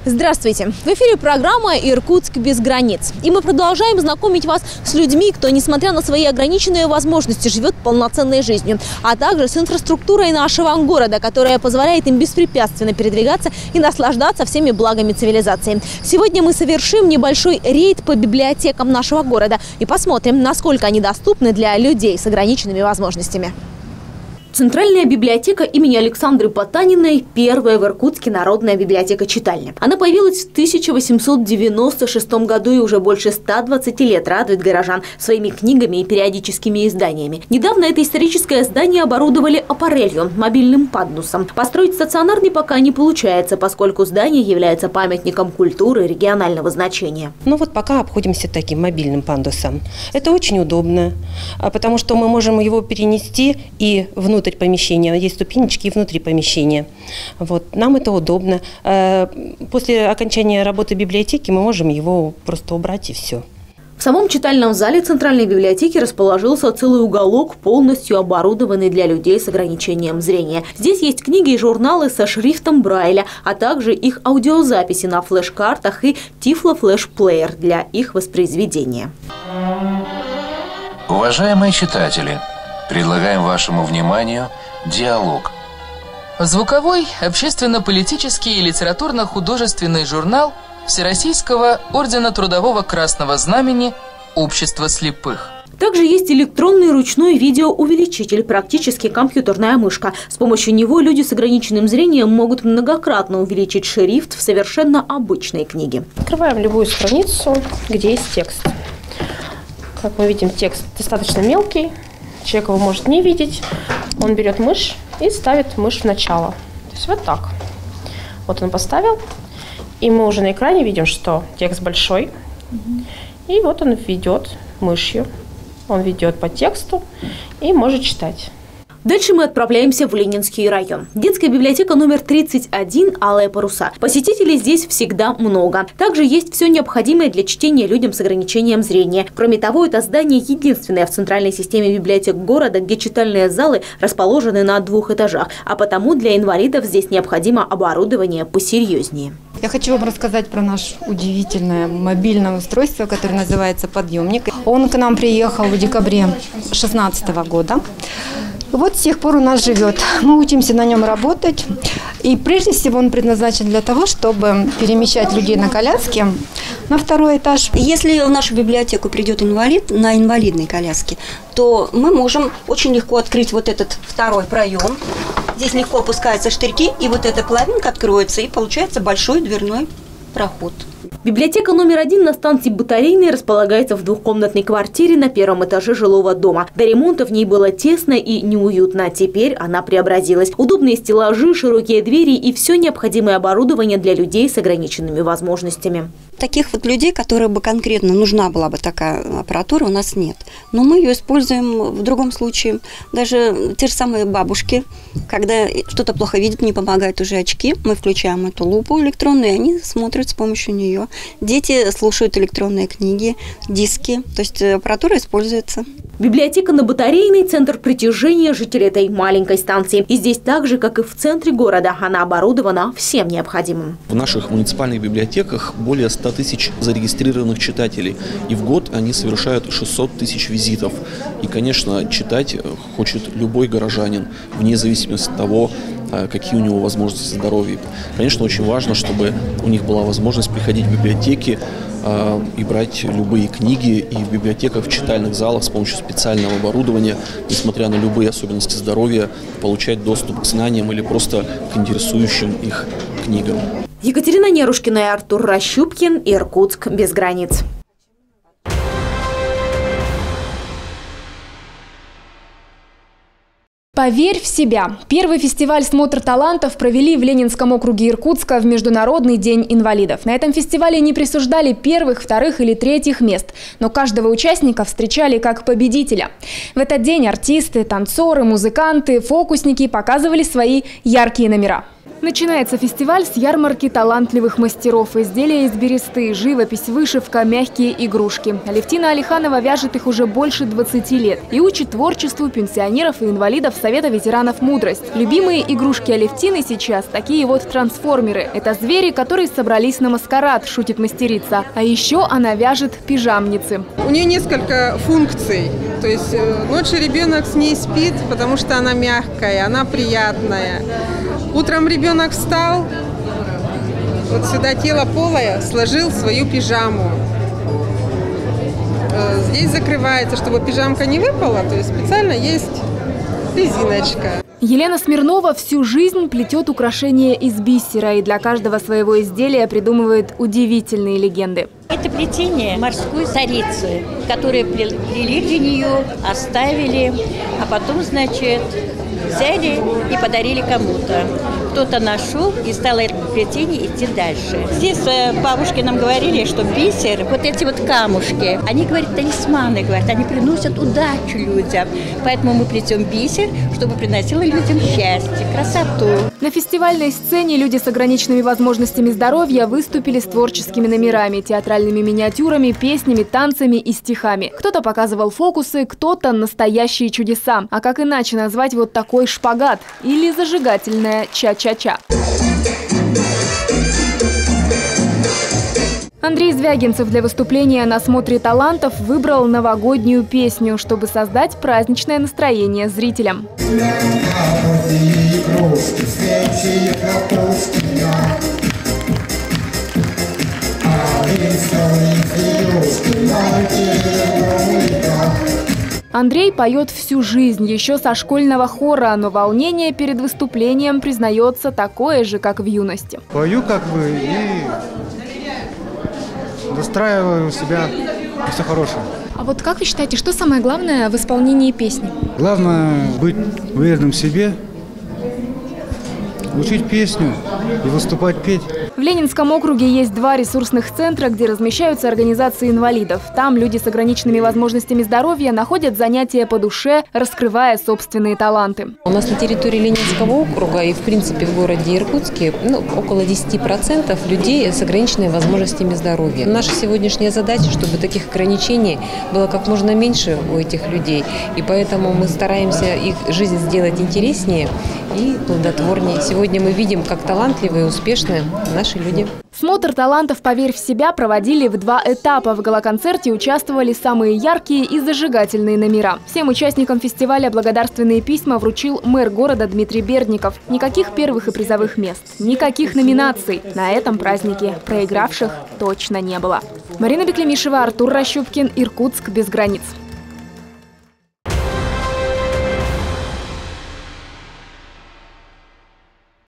Здравствуйте! В эфире программа «Иркутск без границ». И мы продолжаем знакомить вас с людьми, кто, несмотря на свои ограниченные возможности, живет полноценной жизнью. А также с инфраструктурой нашего города, которая позволяет им беспрепятственно передвигаться и наслаждаться всеми благами цивилизации. Сегодня мы совершим небольшой рейд по библиотекам нашего города и посмотрим, насколько они доступны для людей с ограниченными возможностями. Центральная библиотека имени Александры Потаниной – первая в Иркутске народная библиотека-читальня. Она появилась в 1896 году и уже больше 120 лет радует горожан своими книгами и периодическими изданиями. Недавно это историческое здание оборудовали аппарелью – мобильным пандусом. Построить стационарный пока не получается, поскольку здание является памятником культуры регионального значения. Пока обходимся таким мобильным пандусом. Это очень удобно, потому что мы можем его перенести и внутрь помещения. Есть ступенечки и внутри помещения. Нам это удобно. После окончания работы библиотеки мы можем его просто убрать и все. В самом читальном зале Центральной библиотеки расположился целый уголок, полностью оборудованный для людей с ограничением зрения. Здесь есть книги и журналы со шрифтом Брайля, а также их аудиозаписи на флеш-картах и тифло-флеш-плеер для их воспроизведения. Уважаемые читатели, предлагаем вашему вниманию диалог. Звуковой, общественно-политический и литературно-художественный журнал Всероссийского ордена Трудового Красного Знамени «Общество слепых». Также есть электронный ручной видеоувеличитель, практически компьютерная мышка. С помощью него люди с ограниченным зрением могут многократно увеличить шрифт в совершенно обычной книге. Открываем любую страницу, где есть текст. Как мы видим, текст достаточно мелкий. Человек его может не видеть. Он берет мышь и ставит мышь в начало. То есть вот так. Вот он поставил. И мы уже на экране видим, что текст большой. И вот он ведет мышью. Он ведет по тексту и может читать. Дальше мы отправляемся в Ленинский район. Детская библиотека номер 31 «Алые паруса». Посетителей здесь всегда много. Также есть все необходимое для чтения людям с ограничением зрения. Кроме того, это здание единственное в центральной системе библиотек города, где читальные залы расположены на 2 этажах. А потому для инвалидов здесь необходимо оборудование посерьезнее. Я хочу вам рассказать про наше удивительное мобильное устройство, которое называется «Подъемник». Он к нам приехал в декабре 2016 года. Вот с тех пор у нас живет. Мы учимся на нем работать. И прежде всего он предназначен для того, чтобы перемещать людей на коляске на 2-й этаж. Если в нашу библиотеку придет инвалид на инвалидной коляске, то мы можем очень легко открыть вот этот 2-й проем. Здесь легко опускаются штырьки, и вот эта половинка откроется, и получается большой дверной проход. Библиотека номер 1 на станции Батарейной располагается в 2-комнатной квартире на 1-м этаже жилого дома. До ремонта в ней было тесно и неуютно. Теперь она преобразилась. Удобные стеллажи, широкие двери и все необходимое оборудование для людей с ограниченными возможностями. Таких вот людей, которые бы конкретно нужна была бы такая аппаратура, у нас нет. Но мы ее используем в другом случае. Даже те же самые бабушки, когда что-то плохо видят, не помогают уже очки, мы включаем эту лупу электронную, и они смотрят с помощью нее. Дети слушают электронные книги, диски, то есть аппаратура используется. Библиотека на Батарейной – центр притяжения жителей этой маленькой станции. И здесь так же, как и в центре города, она оборудована всем необходимым. В наших муниципальных библиотеках более 100 тысяч зарегистрированных читателей. И в год они совершают 600 тысяч визитов. И, конечно, читать хочет любой горожанин, вне зависимости от того, какие у него возможности здоровья. Конечно, очень важно, чтобы у них была возможность приходить в библиотеки и брать любые книги, и в библиотеках, в читальных залах с помощью специального оборудования, несмотря на любые особенности здоровья, получать доступ к знаниям или просто к интересующим их книгам. Екатерина Нерушкина и Артур Рощупкин. Иркутск без границ. «Поверь в себя». Первый фестиваль «Смотр талантов» провели в Ленинском округе Иркутска в Международный день инвалидов. На этом фестивале не присуждали 1-х, 2-х или 3-х мест, но каждого участника встречали как победителя. В этот день артисты, танцоры, музыканты, фокусники показывали свои яркие номера. Начинается фестиваль с ярмарки талантливых мастеров. Изделия из бересты, живопись, вышивка, мягкие игрушки. Алевтина Алиханова вяжет их уже больше 20 лет и учит творчеству пенсионеров и инвалидов Совета ветеранов «Мудрость». Любимые игрушки Алевтины сейчас такие вот трансформеры. Это звери, которые собрались на маскарад, шутит мастерица. А еще она вяжет пижамницы. У нее несколько функций. То есть ночью ребенок с ней спит, потому что она мягкая, она приятная. Утром ребенок встал, вот сюда тело полое, сложил свою пижаму. Здесь закрывается, чтобы пижамка не выпала, то есть специально есть резиночка. Елена Смирнова всю жизнь плетет украшения из бисера и для каждого своего изделия придумывает удивительные легенды. Это плетение морской царицы, которые плели для нее, оставили, а потом, значит, взяли и подарили кому-то. Кто-то нашел и стал это плетение идти дальше. Здесь бабушки нам говорили, что бисер, вот эти вот камушки, они, говорят, талисманы, говорят, они приносят удачу людям. Поэтому мы плетем бисер, чтобы приносило людям счастье, красоту. На фестивальной сцене люди с ограниченными возможностями здоровья выступили с творческими номерами, театральными миниатюрами, песнями, танцами и стихами. Кто-то показывал фокусы, кто-то настоящие чудеса. А как иначе назвать вот такой шпагат или зажигательная ча-ча-ча? Андрей Звягинцев для выступления на смотре талантов выбрал новогоднюю песню, чтобы создать праздничное настроение зрителям. Андрей поет всю жизнь, еще со школьного хора, но волнение перед выступлением, признается, такое же, как в юности. Пою как бы и настраиваю себя на все хорошее. А вот как вы считаете, что самое главное в исполнении песни? Главное быть уверенным в себе, учить песню и выступать, петь. В Ленинском округе есть 2 ресурсных центра, где размещаются организации инвалидов. Там люди с ограниченными возможностями здоровья находят занятия по душе, раскрывая собственные таланты. У нас на территории Ленинского округа и, в принципе, в городе Иркутске около 10% людей с ограниченными возможностями здоровья. Наша сегодняшняя задача, чтобы таких ограничений было как можно меньше у этих людей. И поэтому мы стараемся их жизнь сделать интереснее и плодотворнее. Сегодня мы видим, как талантливые и успешные наши люди. Смотр талантов «Поверь в себя» проводили в 2 этапа. В галоконцерте участвовали самые яркие и зажигательные номера. Всем участникам фестиваля благодарственные письма вручил мэр города Дмитрий Бердников. Никаких первых и призовых мест, никаких номинаций. На этом празднике проигравших точно не было. Марина Беклемишева, Артур Рощупкин, Иркутск без границ.